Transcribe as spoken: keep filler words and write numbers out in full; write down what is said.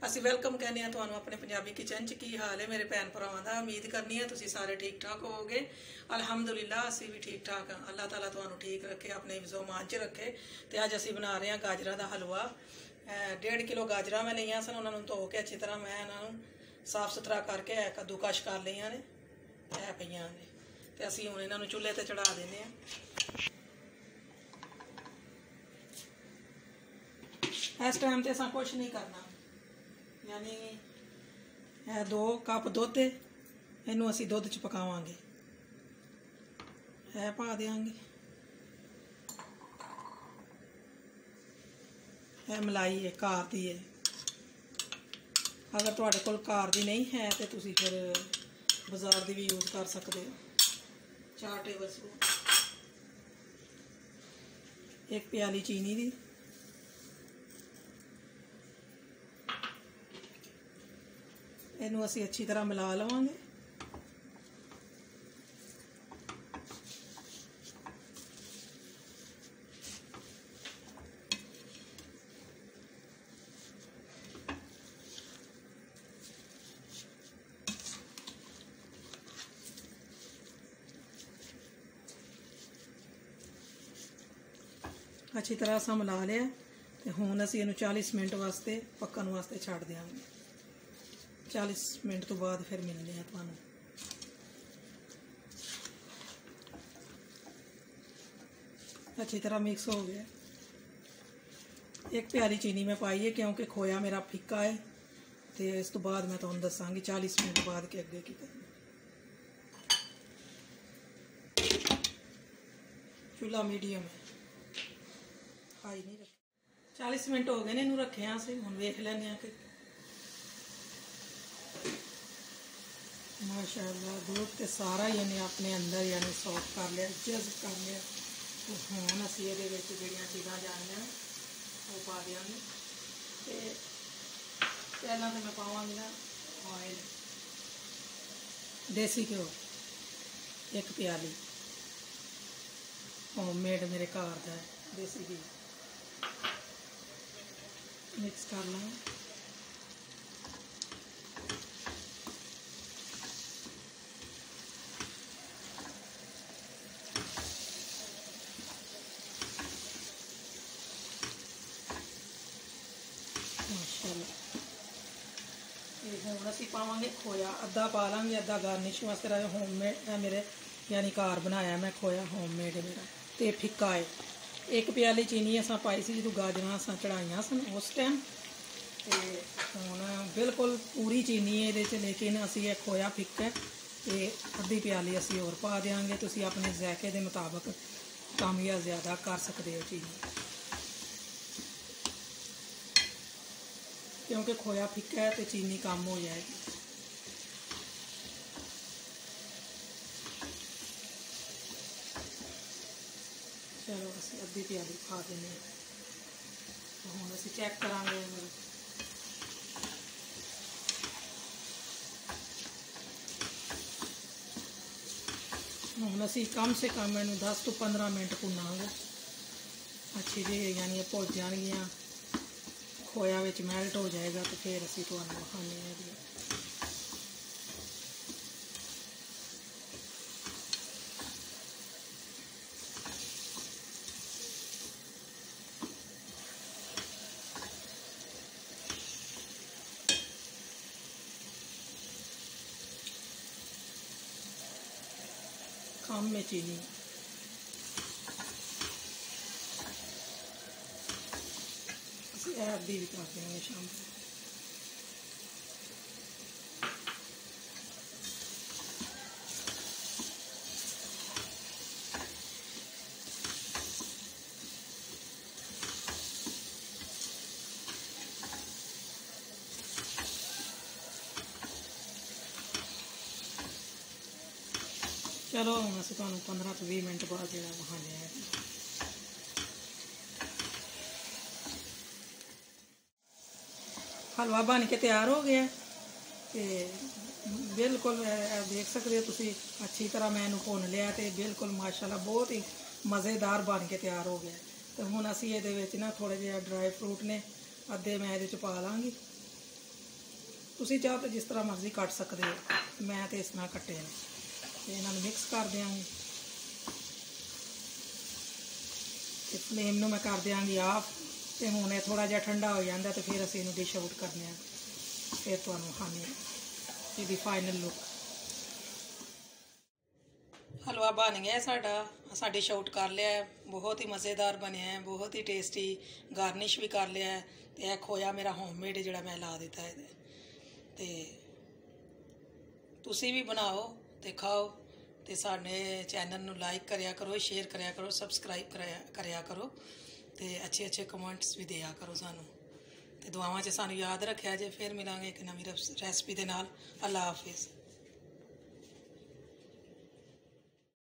ਅਸੀਂ ਵੈਲਕਮ ਕਹਿੰਦੇ ਆ ਤੁਹਾਨੂੰ ਆਪਣੇ ਪੰਜਾਬੀ ਕਿਚਨ 'ਚ। ਕੀ ਹਾਲ ਹੈ ਮੇਰੇ ਭੈਣ ਭਰਾਵਾਂ ਦਾ? ਉਮੀਦ ਕਰਨੀ ਹੈ ਤੁਸੀਂ ਸਾਰੇ ਠੀਕ ਠਾਕ ਹੋਵੋਗੇ। ਅਲਹਮਦੁਲਿਲਾ ਅਸੀਂ ਵੀ ਠੀਕ ਠਾਕ ਹਾਂ। ਅੱਲਾਹ ਤਾਲਾ ਤੁਹਾਨੂੰ ਠੀਕ ਰੱਖੇ, ਆਪਣੇ ਹਿਫਜ਼ੋ-ਈਮਾਨ 'ਚ ਰੱਖੇ। ਤੇ ਅੱਜ ਅਸੀਂ ਬਣਾ ਰਹੇ ਹਾਂ ਗਾਜਰਾਂ ਦਾ ਹਲਵਾ। डेढ़ किलो गाजर मैं लिया सन, उन्होंने धो के अच्छी तरह मैं इन्हों साफ सुथरा करके कद्दूकश कर लिया ने है पईयां ने। ते असीं हुण इन्हां नूं चुल्हे ते चढ़ा देने आ। इस टाइम ते असां कुछ नहीं करना, यानी है दो कप दुध, इनू असीं दुध च पकावांगे। है पा देंगे मलाई है घर की है। अगर तुहाडे कोल घर की नहीं है तो तुसीं फिर बाजार की भी यूज़ कर सकते हो। चार टेबल स्पून, एक प्याली चीनी दी, इनू असीं अच्छी तरह मिला लवांगे। अच्छी तरह असा मिला लिया तो हुण असीं इहनूं चालीस मिनट वास्ते पकन वास्ते छड्ड देंगे। चालीस मिनट तो बाद फिर मिलने हैं तुहानूं। अच्छी तरह मिक्स हो गया। एक प्याली चीनी मैं पाई है क्योंकि खोया मेरा फिक्का है। तो इस तो बाद मैं तुहानूं दसांगी चालीस मिनट बाद के अगे की करना। चूल्हा मीडियम है, हाई नहीं रखे। चालीस मिनट हो गए ने इनू रखे हैं असीं। हुण वेख लैंदे कि माशाअल्लाह दूध तो सारा ही इन्हें अपने अंदर यानी सॉक कर लिया, जज़ब कर लिया। तो हुण असीं इहदे विच जिहड़ियां चीज़ां जाणियां वो पा देंगे। तो पहलां तो मैं पावांगी ना ऑयल, देसी घ्यो एक प्याली, होममेड मेरे घर का है देसी घी। मिक्स कर लें। माशाअल्लाह हुण असीं पावांगे खोया, अद्धा पा लांगे, अद्धा गार्निश वास्ते रहे। होममेड है मेरे, यानी घर बनाया मैं खोया, होममेड है मेरा। तो फिक्का है। एक प्याली चीनी असां पाई सी जो गाजरां असां चढ़ाइयां सन उस टाइम। तो हुण बिल्कुल पूरी चीनी है ये, लेकिन असीं ये खोया फिक्का है। तो अद्धी प्याली असीं होर पा देंगे। तुसीं अपने जायके के मुताबिक कम या ज़्यादा कर सकते हो चीनी, क्योंकि खोया फिक्का है तो चीनी कम हो जाएगी। चलो असीं अद्धी प्याली खा देने। तो हुण असीं चेक करांगे। हुण असीं कम से कम इनू दस तो पंद्रह मिनट भुनांगे अच्छी जी, यानी भुज जाणगियां, खोया विच मैल्ट हो जाएगा। तो फिर असीं तुहानूं विखाने हैं। कम में चीनी अद्धी भी कर देंगे शाम को। चलो हम अस तुहानूं पंद्रह तो बीस मिनट बाद जो विखाने हैं। हलवा बन के तैयार हो गया। तो बिल्कुल देख सकते हो तुसी, अच्छी तरह मैं इन्हूं भुन लिया। तो बिल्कुल माशाल्लाह बहुत ही मज़ेदार बन के तैयार हो गया। तो हुण असीं इहदे विच ना थोड़े जिहे ड्राई फ्रूट ने अद्धे मैं इहदे च पा लांगी। ਤੁਸੀਂ ਚਾਹੋ ਤਾਂ ਜਿਸ ਤਰ੍ਹਾਂ ਮਰਜ਼ੀ ਕੱਟ ਸਕਦੇ ਹੋ। ਮੈਂ ਤੇ ਇਸ ਤਰ੍ਹਾਂ ਕੱਟੇ ਨੇ ਤੇ ਇਹਨਾਂ ਨੂੰ ਮਿਕਸ ਕਰ ਦਿਆਂਗੀ ਤੇ ਫਲੇਮ ਨੂੰ ਮੈਂ ਕਰ ਦਿਆਂਗੀ ਆਫ। ਤੇ ਹੁਣ ਇਹ ਥੋੜਾ ਜਿਹਾ ਠੰਡਾ ਹੋ ਜਾਂਦਾ ਤੇ ਫਿਰ ਅਸੀਂ ਇਹਨੂੰ ਡਿਸ਼ ਆਊਟ ਕਰਨੇ ਆ। ਫਿਰ ਤੁਹਾਨੂੰ ਖਾਣੇ ਇਹਦੀ ਫਾਈਨਲ ਲੁੱਕ। ਹਲਵਾ ਬਣ ਗਿਆ ਸਾਡਾ, ਅਸਾਂ ਡਿਸ਼ ਆਊਟ ਕਰ ਲਿਆ ਹੈ। ਬਹੁਤ ਹੀ ਮਜ਼ੇਦਾਰ ਬਣਿਆ ਹੈ, ਬਹੁਤ ਹੀ ਟੇਸਟੀ। ਗਾਰਨਿਸ਼ ਵੀ ਕਰ ਲਿਆ ਹੈ ਤੇ ਇਹ ਖੋਇਆ ਮੇਰਾ ਹੋਮਮੇਡ ਜਿਹੜਾ ਮੈਂ ਲਾ ਦਿੱਤਾ ਇਹਦੇ। ਤੇ ਤੁਸੀਂ ਵੀ ਬਣਾਓ ਤੇ ਖਾਓ ਤੇ ਸਾਡੇ ਚੈਨਲ ਨੂੰ ਲਾਈਕ ਕਰਿਆ ਕਰੋ, ਸ਼ੇਅਰ ਕਰਿਆ ਕਰੋ, ਸਬਸਕ੍ਰਾਈਬ ਕਰਿਆ ਕਰਿਆ ਕਰੋ ਤੇ ਅੱਛੇ ਅੱਛੇ ਕਮੈਂਟਸ ਵੀ ਦਿਆ ਕਰੋ ਸਾਨੂੰ ਤੇ ਦੁਆਵਾਂ 'ਚ ਸਾਨੂੰ ਯਾਦ ਰੱਖਿਆ ਜੇ। ਫਿਰ ਮਿਲਾਂਗੇ ਇੱਕ ਨਵੀਂ ਰੈਸਪੀ ਦੇ ਨਾਲ। ਅੱਲਾ ਹਾਫਿਜ਼।